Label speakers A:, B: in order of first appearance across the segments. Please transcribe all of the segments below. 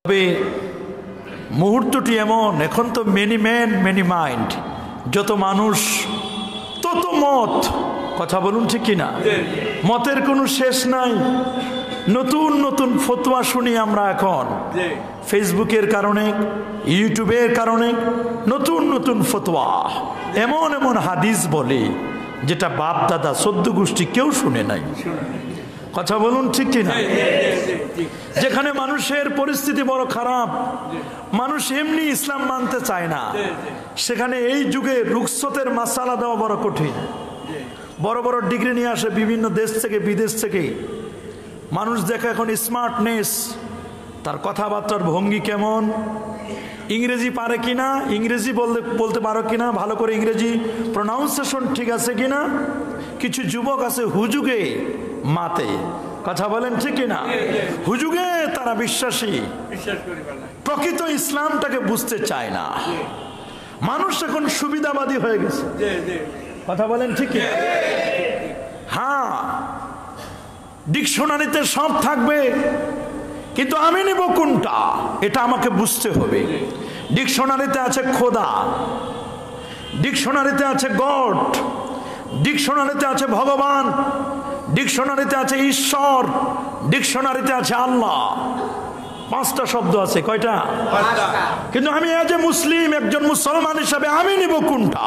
A: তবে মুহূর্তটি এমন, এখন তো মেনি ম্যান মেনি মাইন্ড, যত মানুষ তত মত। কথা বলুন ঠিক কিনা? মতের কোনো শেষ নাই। নতুন নতুন ফতোয়া শুনি আমরা এখন ফেসবুকের কারণে, ইউটিউবের কারণে। নতুন নতুন ফতোয়া, এমন এমন হাদিস বলে যেটা বাপ দাদা সদ্য গোষ্ঠী কেউ শুনে নাই। কথা বলুন ঠিক কিনা? যেখানে মানুষের পরিস্থিতি বড় খারাপ, মানুষ এমনি ইসলাম মানতে চায় না, সেখানে এই যুগে রুখসতের মাসালা দেওয়া বড় কঠিন। বড় বড় ডিগ্রি নিয়ে আসে বিভিন্ন দেশ থেকে বিদেশ থেকে। মানুষ দেখে এখন স্মার্টনেস, তার কথাবার্তার ভঙ্গি কেমন, ইংরেজি পারে কিনা, ইংরেজি বলতে পারো কিনা, ভালো করে ইংরেজি প্রনাউন্সিয়েশন ঠিক আছে কিনা। কিছু যুবক আছে হুজুগে মাতে। কথা বলেন ঠিক কিনা? হুজুগে তারা বিশ্বাসী, প্রকৃত ইসলামটাকে বুঝতে চায় না। মানুষ এখন সুবিধাবাদী হয়ে গেছে। কথা বলেন ঠিক কিনা? হ্যাঁ, ডিকশনারিতে সব থাকবে, কিন্তু আমি নেব কোনটা এটা আমাকে বুঝতে হবে। ডিকশনারিতে আছে খোদা, ডিকশনারিতে আছে গড, ডিকশনারিতে আছে ভগবান, ডিকশনারিতে আছে ঈশ্বর, ডিকশনারিতে আছে আল্লাহ। 5টা শব্দ আছে। কয়টা? কিন্তু আমি এজ এ মুসলিম, একজন মুসলমান হিসাবে আমি নিব কোনটা?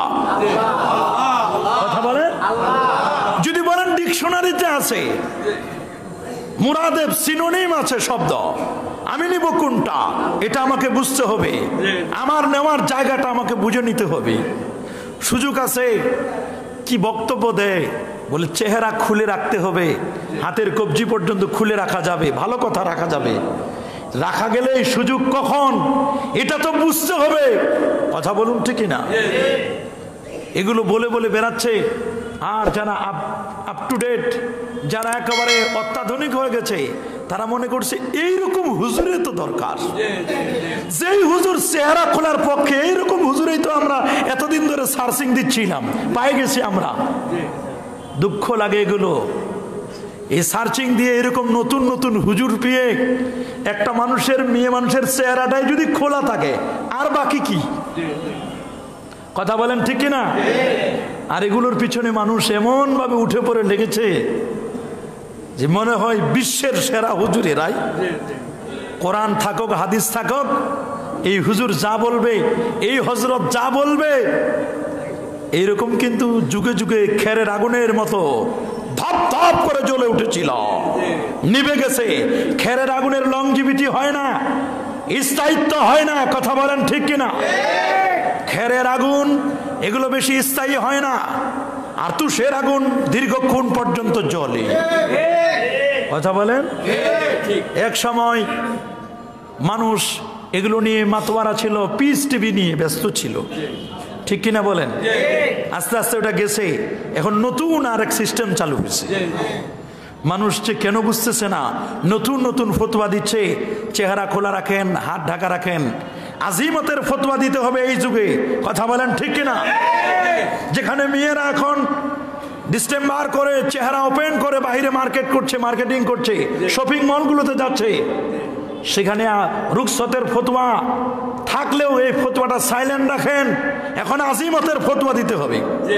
A: কথা বলেন। যদি বলেন ডিকশনারিতে আছে, মুরাদেব সিনোনিম আছে শব্দ, আমি নিব কোনটা এটা আমাকে বুঝতে হবে। আমার নেওয়ার জায়গাটা আমাকে বুঝে নিতে হবে। সুযোগ আছে, কি বক্তব্য দেয়, বলে চেহারা খুলে রাখতে হবে, হাতের কবজি পর্যন্ত খুলে রাখা যাবে, ভালো কথা রাখা যাবে। রাখা গেলে এই সুযোগ কখন, এটা তো বুঝতে হবে। কথা বলুন ঠিক না? এগুলো বলে বলে বেড়াচ্ছে। আর যারা আপ টু ডেট, যারা একেবারে অত্যাধুনিক হয়ে গেছে, তারা মনে করছে এইরকম হুজুরের তো দরকার। যেই হুজুর চেহারা খোলার পক্ষে, এইরকম হুজুরেই তো আমরা এতদিন ধরে সার্চিং দিচ্ছিলাম, পাই গেছি আমরা। দুঃখ লাগে এগুলো। এই সার্চিং দিয়ে এরকম নতুন নতুন হুজুর পেয়ে একটা মানুষের, মেয়ে মানুষের চেহারাটাই যদি খোলা থাকে, আর বাকি কি? কথা বলেন ঠিক কিনা? আর এগুলোর পিছনে মানুষ এমন ভাবে উঠে পড়ে লেগেছে যে মনে হয় বিশ্বের সেরা হুজুর এরাই। কোরআন থাকুক হাদিস থাকুক, এই হুজুর যা বলবে, এই হযরত যা বলবে, এইরকম কিন্তু যুগে যুগে খেরের আগুনের মতো ধপ ধপ করে জ্বলে উঠেছিল, নিভে গেছে। খেরের আগুনের লংজিভিটি হয় না, স্থায়িত্ব হয় না। কথা বলেন ঠিক কিনা? খেরের আগুন এগুলো বেশি স্থায়ী হয় না, আর তুষের আগুন দীর্ঘক্ষণ পর্যন্ত জ্বলে। কথা বলেন। এক সময় মানুষ এগুলো নিয়ে মাতোয়ারা ছিল, পিস টিভি নিয়ে ব্যস্ত ছিল, ঠিক কিনা বলেন? আস্তে আস্তে ওটা গেছে, এখন নতুন আরেক সিস্টেম চালু হয়েছে। মানুষ যে কেন বুঝতেছে না, নতুন নতুন ফতোয়া দিচ্ছে, চেহারা খোলা রাখেন, হাত ঢাকা রাখেন। আজিমতের ফতোয়া দিতে হবে এই যুগে। কথা বলেন ঠিক কিনা? যেখানে মেয়েরা এখন ডিসেম্বর করে, চেহারা ওপেন করে বাইরে মার্কেট করছে, মার্কেটিং করছে, শপিং মলগুলোতে যাচ্ছে, সেখানে রুখসতের ফতোয়া থাকলেও এই ফতোয়াটা সাইলেন্ট রাখেন। এখন আজিমতের ফতোয়া দিতে হবে।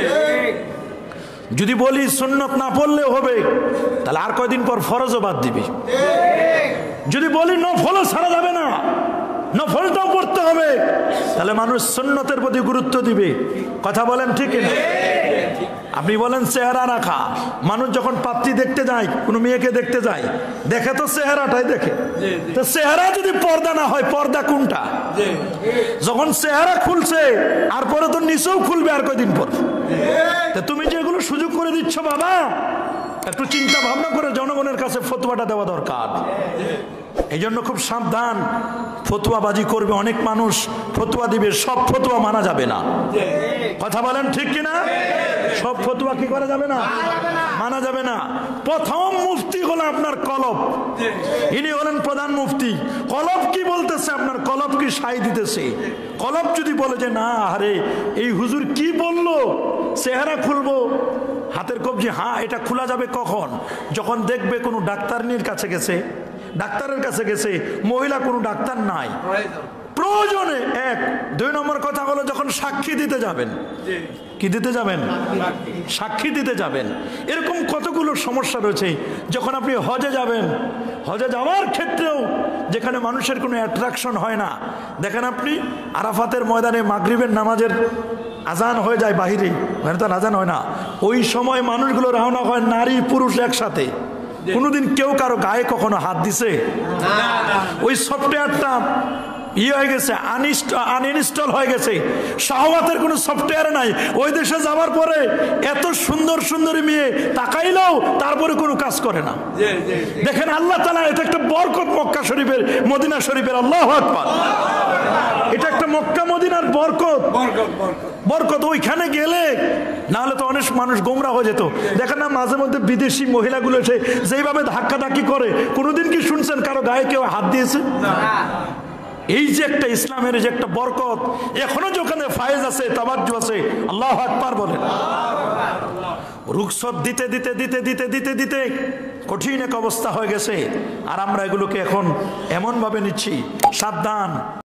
A: যদি বলি সুন্নত না পড়লেও হবে, তাহলে আর কয়দিন পর ফরজও বাদ দিবি। যদি বলি নফলও ছাড়া যাবে না, নফলটাও পড়তে হবে, তাহলে মানুষ সুন্নতের প্রতি গুরুত্ব দিবে। কথা বলেন ঠিক না? আপনি বলেন চেহারা রাখা, মানুষ যখন পাত্রী দেখতে যায়, কোনো মেয়েকে দেখতে যায়, দেখে তো চেহারাটাই দেখে। তো চেহারা যদি পর্দা না হয়, পর্দা কোনটা? যখন চেহারা খুলছে, আর পরে তো নিচেও খুলবে আর কয়দিন পর। তা তুমি যেগুলো সুযোগ করে দিচ্ছ বাবা, একটু চিন্তা ভাবনা করে জনগণের কাছে ফতোয়াটা দেওয়া দরকার। এই জন্য খুব সাবধান। ফতোয়াবাজি করবে অনেক মানুষ, ফতোয়া দিবে, সব ফতোয়া মানা যাবে না। কথা বলেন ঠিক কিনা? সব ফতোয়া কি করা যাবে না? মানা যাবে না। প্রথম মুফতি হলো আপনার কলব, ইনি হলেন প্রধান মুফতি। কলব কি বলতেছে, আপনার কলব কি সাই দিতেছে? কলব যদি বলে যে না, আরে এই হুজুর কি বললো, চেহারা খুলবো, হাতের কবজি, হ্যাঁ এটা খোলা যাবে কখন? যখন দেখবে কোনো ডাক্তারনির কাছে গেছে, ডাক্তারের কাছে গেছে, মহিলা কোনো ডাক্তার নাই, প্রয়োজনে এক। 2 নম্বর কথা হলো যখন সাক্ষী দিতে যাবেন, কি দিতে যাবেন? সাক্ষী দিতে যাবেন। এরকম কতগুলো সমস্যা রয়েছে। যখন আপনি হজে যাবেন, হজে যাওয়ার ক্ষেত্রেও যেখানে মানুষের কোনো অ্যাট্রাকশন হয় না, দেখেন আপনি আরাফাতের ময়দানে মাগরিবের নামাজের আজান হয়ে যায় বাহিরে, ওখানে তো আজান হয় না, ওই সময় মানুষগুলো রওনা হয় নারী পুরুষ একসাথে। কোনোদিন কেউ কারো গায়ে কখনো হাত দিছে? ওই সফটওয়্যারটা হয়ে গেছে, আনইনস্টল হয়ে গেছে। শাহওয়াতের কোনো সফটওয়্যার নাই। ওই দেশে যাওয়ার পরে এত সুন্দর সুন্দরী মেয়ে তাকাইলেও তারপরে কোনো কাজ করে না। দেখেন আল্লাহ তাআলা, এটা একটা বরকত মক্কা শরীফের, মদিনা শরীফের। আল্লাহু আকবার। এটা একটা মক্কা মদিনার বরকত, বরকত। ওইখানে গেলে না হলে তো অনেক মানুষ গোমরা হয়ে যেত। দেখেন না মাঝে মধ্যে বিদেশি মহিলাগুলো এসে যেইভাবে ধাক্কাধাক্কি করে, কোনোদিন কি শুনছেন কারো গায়ে কেউ হাত দিয়েছে? এই যে একটা ইসলামের যে একটা বরকত, এখনো যেখানে ফায়েজ আছে, তাওয়াজ্জু আছে, আল্লাহু আকবার বলেন। রুখসত দিতে দিতে দিতে দিতে দিতে দিতে কঠিন এক অবস্থা হয়ে গেছে। আর আমরা এগুলোকে এখন এমন ভাবে নিচ্ছি, সাবধান,